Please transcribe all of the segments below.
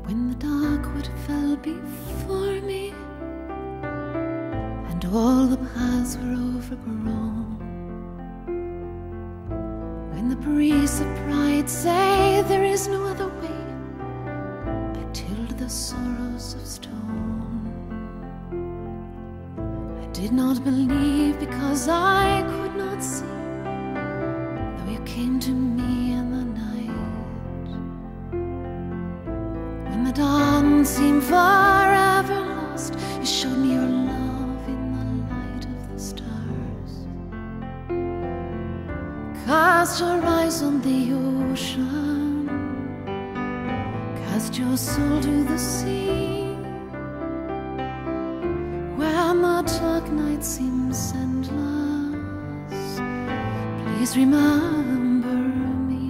when the darkwood fell before me, and all the paths were overgrown, when the priests of pride say there is no other way, I tilled the sorrows of stone. I did not believe because I could not see, though you came to me in the night, when the dawn seemed forever lost. You showed me your love in the light of the stars. Cast your eyes on the ocean, cast your soul to the sea, where the dark night seems endless. Please remember me.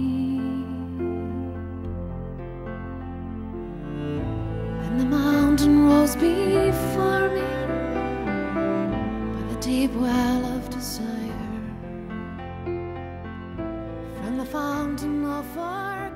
And the mountain rose before me by the deep well of desire, from the fountain of forgiveness.